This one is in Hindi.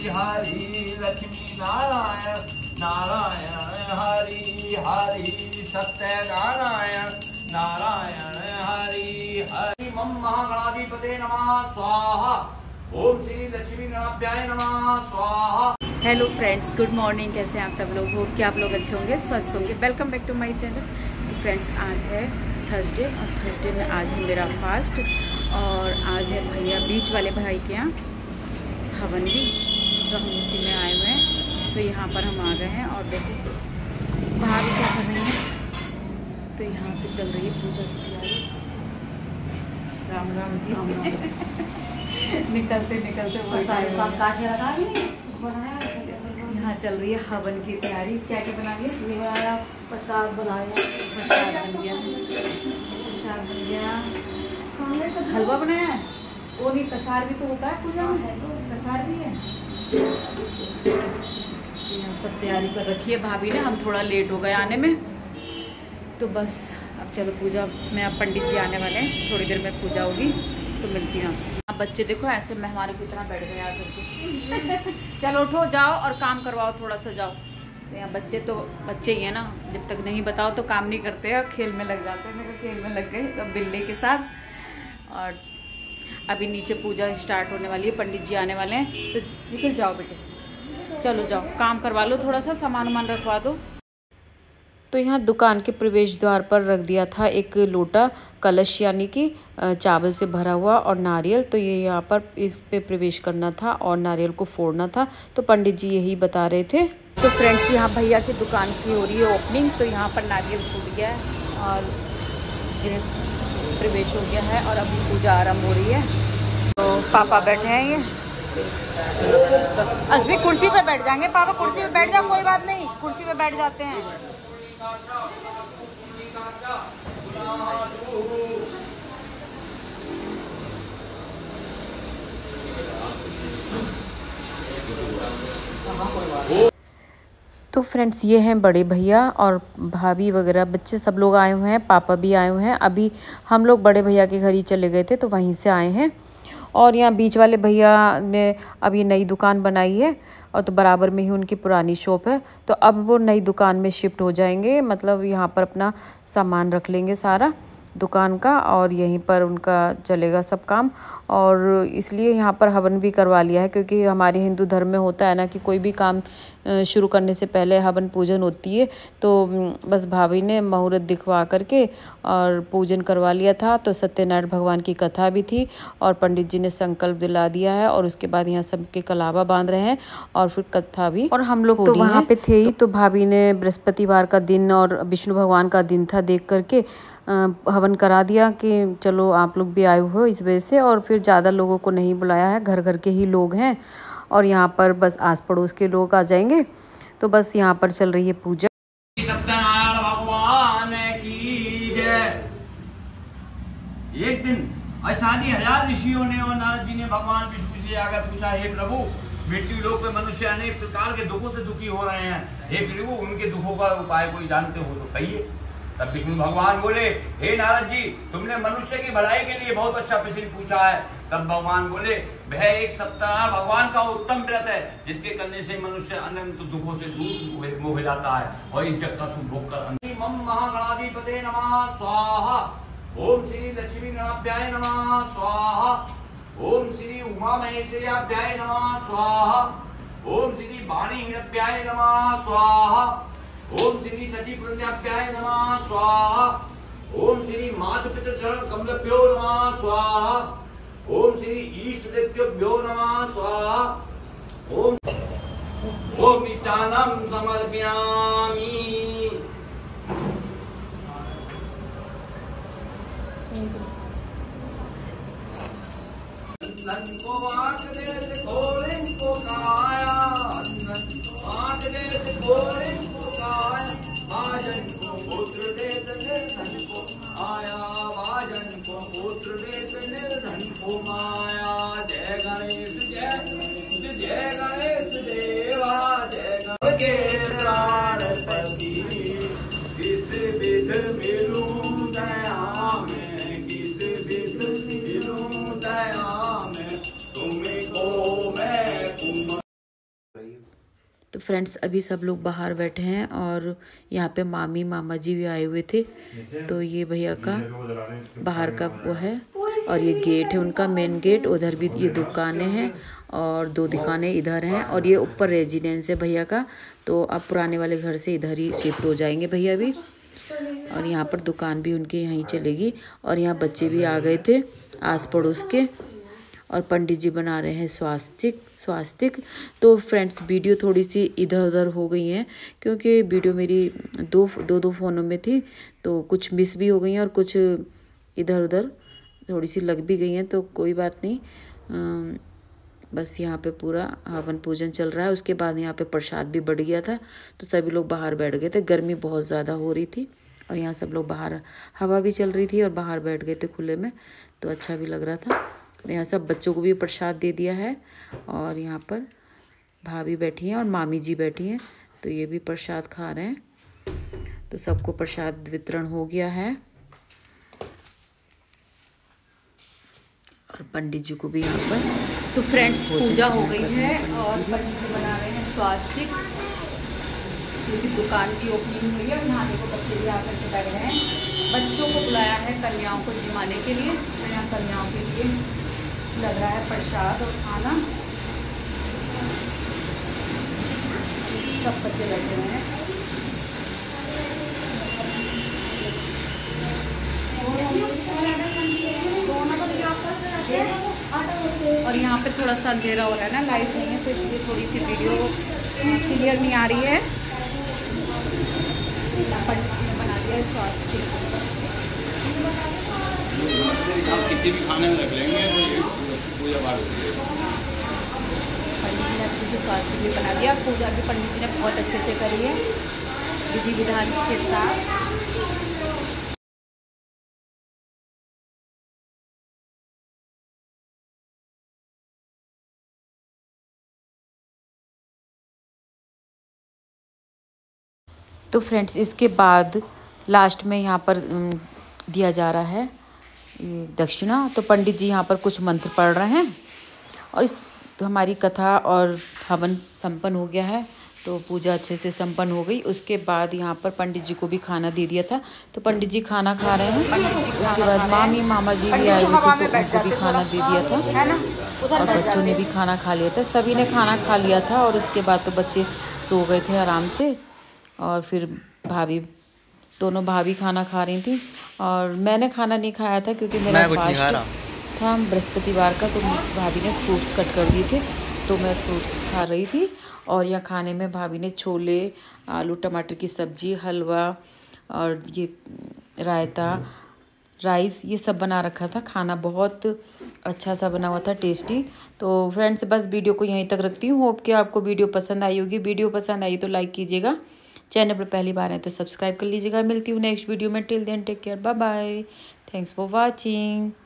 हरि लक्ष्मी नारायण नारायण हरि हरि सत्य नारायण नारायण हरि हरि मम महागणाधिपते नमः स्वाहा। ओम श्री लक्ष्मी गणाभ्याय नमः स्वाहा। Hello friends, good morning. कैसे हैं आप सब लोग? होप कि आप लोग अच्छे होंगे, स्वस्थ होंगे। Welcome back to my channel. तो फ्रेंड्स, आज है थर्सडे और थर्सडे में आज है मेरा फास्ट और आज है भैया बीच वाले भाई के यहाँ हवन भी, तो हम उसी में आए हुए हैं। तो यहाँ पर हम आ गए हैं और देखो बाहर भी क्या कर रहे हैं। तो यहाँ पे चल रही है पूजा की तैयारी। राम राम जी। निकलते निकलते यहाँ चल रही है हवन की तैयारी। क्या क्या बना लिया? ये बनाया, प्रसाद बनाया। प्रसाद बन गया, प्रसाद बन गया। हलवा बनाया है। वो नहीं, कसार भी तो होता है पूजा में, तो कसार भी है। यहाँ सब तैयारी कर रखी है भाभी ने। हम थोड़ा लेट हो गए आने में, तो बस अब चलो पूजा में। अब पंडित जी आने वाले हैं, थोड़ी देर में पूजा होगी, तो मिलती हूँ आपसे। अब बच्चे देखो ऐसे मेहमानों की तरह बैठ गए आकर के। चलो उठो, जाओ और काम करवाओ, थोड़ा सा जाओ। तो यहाँ बच्चे तो बच्चे ही है ना, जब तक नहीं बताओ तो काम नहीं करते हैं, खेल में लग जाते हैं। मेरे खेल में लग गए अब बिल्ली के साथ। और अभी नीचे पूजा स्टार्ट होने वाली है, पंडित जी आने वाले हैं, तो निकल जाओ बेटे, चलो जाओ काम करवा लो, थोड़ा सा सामान वामान रखवा दो। तो यहाँ दुकान के प्रवेश द्वार पर रख दिया था एक लोटा कलश, यानी कि चावल से भरा हुआ, और नारियल। तो ये यहाँ पर इस पे प्रवेश करना था और नारियल को फोड़ना था। तो पंडित जी यही बता रहे थे। तो फ्रेंड्स, यहाँ भैया की दुकान की हो रही है ओपनिंग। तो यहाँ पर नारियल फूट गया है और प्रवेश हो गया है और अभी पूजा आरंभ हो रही है। तो पापा बैठे हैं ये। अभी कुर्सी पे बैठ जाएंगे पापा, कुर्सी पे बैठ जाओ, कोई बात नहीं, कुर्सी पे बैठ जाते हैं। तो फ्रेंड्स, ये हैं बड़े भैया और भाभी वगैरह, बच्चे सब लोग आए हुए हैं, पापा भी आए हुए हैं। अभी हम लोग बड़े भैया के घर ही चले गए थे, तो वहीं से आए हैं। और यहाँ बीच वाले भैया ने अभी नई दुकान बनाई है, और तो बराबर में ही उनकी पुरानी शॉप है। तो अब वो नई दुकान में शिफ्ट हो जाएंगे, मतलब यहाँ पर अपना सामान रख लेंगे सारा दुकान का, और यहीं पर उनका चलेगा सब काम। और इसलिए यहाँ पर हवन भी करवा लिया है, क्योंकि हमारे हिंदू धर्म में होता है ना कि कोई भी काम शुरू करने से पहले हवन पूजन होती है। तो बस भाभी ने मुहूर्त दिखवा करके और पूजन करवा लिया था। तो सत्यनारायण भगवान की कथा भी थी और पंडित जी ने संकल्प दिला दिया है, और उसके बाद यहाँ सबके कलावा बांध रहे हैं और फिर कथा भी, और हम लोग तो वहाँ पे थे ही। तो भाभी ने बृहस्पतिवार का दिन और विष्णु भगवान का दिन था देख करके हवन करा दिया कि चलो आप लोग भी आए हो इस वजह से। और फिर ज़्यादा लोगों को नहीं बुलाया है, घर घर के ही लोग हैं, और यहाँ पर बस आस पड़ोस के लोग आ जाएंगे। तो बस यहाँ पर चल रही है पूजा। सत्यनारायण भगवान की जय। एक दिन 88,000 ऋषियों ने और नारद जी ने भगवान विष्णु से आकर पूछा, हे प्रभु, मृत्यु लोक में मनुष्य अनेक प्रकार के दुखों से दुखी हो रहे हैं, हे प्रभु, उनके दुखों का उपाय कोई जानते हो तो कहिए। तब विष्णु भगवान बोले, हे नारद जी, तुमने मनुष्य की भलाई के लिए बहुत अच्छा प्रश्न पूछा है। तब भगवान बोले, वह एक सप्ताह भगवान का उत्तम व्रत है, जिसके करने से मनुष्य अनंत दुखों से दूर हो जाता है और इस जग का सुख भोग कर। मम महागणाधिपते नमः स्वाहा। ओम श्री लक्ष्मी गणाभ्याय नमः स्वाहा। ओम श्री उमा महेश्वर्याभ्याय नमः स्वाहा। ओम श्री वाणी हिरण्याभ्याय नमः स्वाहा। ओम श्री सची पुण्याभ्याय नमः स्वाहा। ओम श्री मातु पितृ चरण कमलभ्यो नमः स्वाहा। ओम श्री ईष्ट देवभ्यो नमः स्वाहा। ओम मिष्टान्नं समर्पयामि। को वाक दे खोले को काया, वाक दे खोले को काया, भाजन को पुत्र देत निर्धन को आया, भाजन को पुत्र देत निर्धन को माया। जय गणेश जय जय गणेश देवा, जय गणेश प्राणपति। किस विध मिलूं दया में, किस विध मिलूं दया में, तुमको मैं तो फ्रेंड्स अभी सब लोग बाहर बैठे हैं और यहाँ पे मामी मामा जी भी आए हुए थे। तो ये भैया का बाहर का वो है और ये गेट है उनका मेन गेट। उधर भी ये दुकानें हैं और 2 दुकानें इधर हैं और ये ऊपर रेजिडेंस है भैया का। तो अब पुराने वाले घर से इधर ही शिफ्ट हो जाएंगे भैया भी। और यहाँ पर दुकान भी उनके यहीं चलेगी। और यहाँ बच्चे भी आ गए थे आस पड़ोस के और पंडित जी बना रहे हैं स्वास्तिक। तो फ्रेंड्स वीडियो थोड़ी सी इधर उधर हो गई है क्योंकि वीडियो मेरी दो फ़ोनों में थी, तो कुछ मिस भी हो गई हैं और कुछ इधर उधर थोड़ी सी लग भी गई हैं। तो कोई बात नहीं, बस यहाँ पे पूरा हवन पूजन चल रहा है। उसके बाद यहाँ पे प्रसाद भी बढ़ गया था तो सभी लोग बाहर बैठ गए थे। गर्मी बहुत ज़्यादा हो रही थी और यहाँ सब लोग बाहर, हवा भी चल रही थी और बाहर बैठ गए थे खुले में, तो अच्छा भी लग रहा था। यहाँ सब बच्चों को भी प्रसाद दे दिया है और यहाँ पर भाभी बैठी हैं और मामी जी बैठी हैं, तो ये भी प्रसाद खा रहे हैं। तो सबको प्रसाद वितरण हो गया है और पंडित जी को भी यहाँ पर। तो फ्रेंड्स पूजा हो गई है और पंडित जी बना रहे हैं स्वास्तिक, क्योंकि दुकान की ओपनिंग हुई है। नहाने को बच्चे भी आकर के बैठ गए हैं। बच्चों को बुलाया है कन्याओं को जिमाने के लिए। तो यहाँ कन्याओं के लिए लग रहा है प्रसाद और खाना। सब बच्चे बैठे हुए हैं। और यहाँ पे थोड़ा सा अंधेरा हो रहा है ना, लाइट नहीं है, तो इसलिए थोड़ी सी वीडियो क्लियर नहीं आ रही है। पंडित जी ने बना दिया है स्वास्तिक। आप किसी भी खाने में रख लेंगे तो पूजा पाठ होती है। पंडित जी ने अच्छे से स्वास्तिक भी बना दिया। पूजा भी पंडित जी ने बहुत अच्छे से करी है विधि विधान के साथ। तो फ्रेंड्स इसके बाद लास्ट में यहाँ पर दिया जा रहा है ये दक्षिणा। तो पंडित जी यहाँ पर कुछ मंत्र पढ़ रहे हैं और इस तो हमारी कथा और हवन संपन्न हो गया है। तो पूजा अच्छे से संपन्न हो गई। उसके बाद यहाँ पर पंडित जी को भी खाना दे दिया था, तो पंडित जी खाना खा रहे हैं। उसके बाद मामी मामा जी भी आए हुए थे तो उनको भी खाना दे दिया था और बच्चों ने भी खाना खा लिया था। सभी ने खाना खा लिया था और उसके बाद तो बच्चे सो गए थे आराम से। और फिर दोनों भाभी खाना खा रही थी और मैंने खाना नहीं खाया था क्योंकि मेरा फास्ट था बृहस्पतिवार का। तो भाभी ने फ्रूट्स कट कर दिए थे तो मैं फ्रूट्स खा रही थी। और यहाँ खाने में भाभी ने छोले, आलू टमाटर की सब्जी, हलवा और ये रायता, राइस, ये सब बना रखा था। खाना बहुत अच्छा सा बना हुआ था, टेस्टी। तो फ्रेंड्स बस वीडियो को यहीं तक रखती हूँ। होप कि आपको वीडियो पसंद आई होगी। वीडियो पसंद आई तो लाइक कीजिएगा, चैनल पर पहली बार है तो सब्सक्राइब कर लीजिएगा। मिलती हूँ नेक्स्ट वीडियो में। Till then take care, bye bye, thanks for watching.